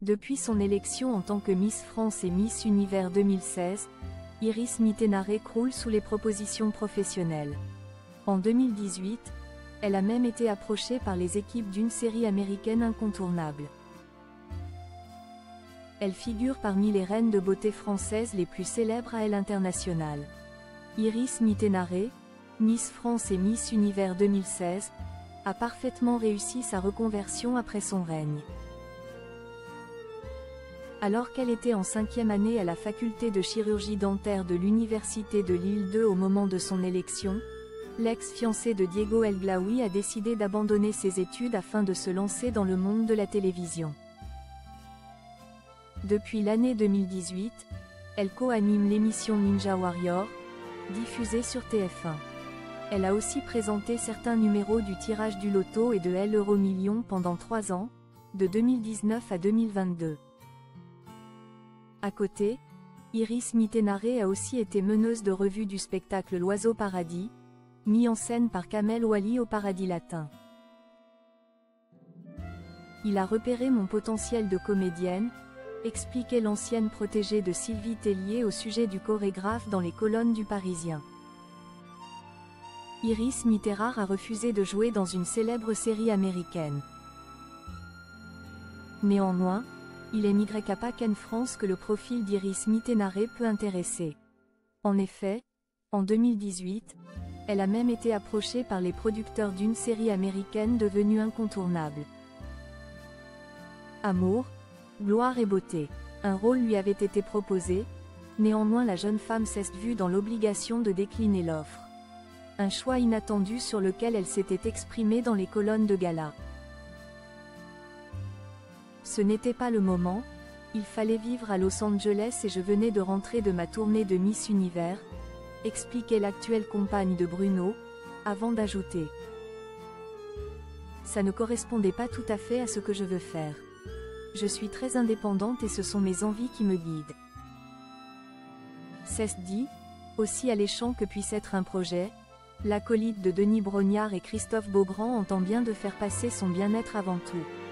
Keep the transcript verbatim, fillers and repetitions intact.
Depuis son élection en tant que Miss France et Miss Univers deux mille seize, Iris Mittenare croule sous les propositions professionnelles. En deux mille dix-huit, elle a même été approchée par les équipes d'une série américaine incontournable. Elle figure parmi les reines de beauté françaises les plus célèbres à l'international. Iris Mittenare, Miss France et Miss Univers deux mille seize, a parfaitement réussi sa reconversion après son règne. Alors qu'elle était en cinquième année à la faculté de chirurgie dentaire de l'Université de Lille deux au moment de son élection, l'ex-fiancé de Diego El Glaoui a décidé d'abandonner ses études afin de se lancer dans le monde de la télévision. Depuis l'année deux mille dix-huit, elle co-anime l'émission Ninja Warrior, diffusée sur T F un. Elle a aussi présenté certains numéros du tirage du loto et de l'Euro Million pendant trois ans, de deux mille dix-neuf à deux mille vingt-deux. À côté, Iris Mittenare a aussi été meneuse de revue du spectacle L'Oiseau Paradis, mis en scène par Kamel Ouali au Paradis Latin. Il a repéré mon potentiel de comédienne, expliquait l'ancienne protégée de Sylvie Tellier au sujet du chorégraphe dans les colonnes du Parisien. Iris Mittenare a refusé de jouer dans une célèbre série américaine. Néanmoins, il est n'y a pas qu'en France que le profil d'Iris Mittenare peut intéresser. En effet, en deux mille dix-huit, elle a même été approchée par les producteurs d'une série américaine devenue incontournable. Amour, gloire et beauté. Un rôle lui avait été proposé, néanmoins la jeune femme s'est vue dans l'obligation de décliner l'offre. Un choix inattendu sur lequel elle s'était exprimée dans les colonnes de gala. Ce n'était pas le moment, il fallait vivre à Los Angeles et je venais de rentrer de ma tournée de Miss Univers, expliquait l'actuelle compagne de Bruno, avant d'ajouter. Ça ne correspondait pas tout à fait à ce que je veux faire. Je suis très indépendante et ce sont mes envies qui me guident. C'est dit, aussi alléchant que puisse être un projet, l'acolyte de Denis Brognard et Christophe Beaugrand entend bien de faire passer son bien-être avant tout.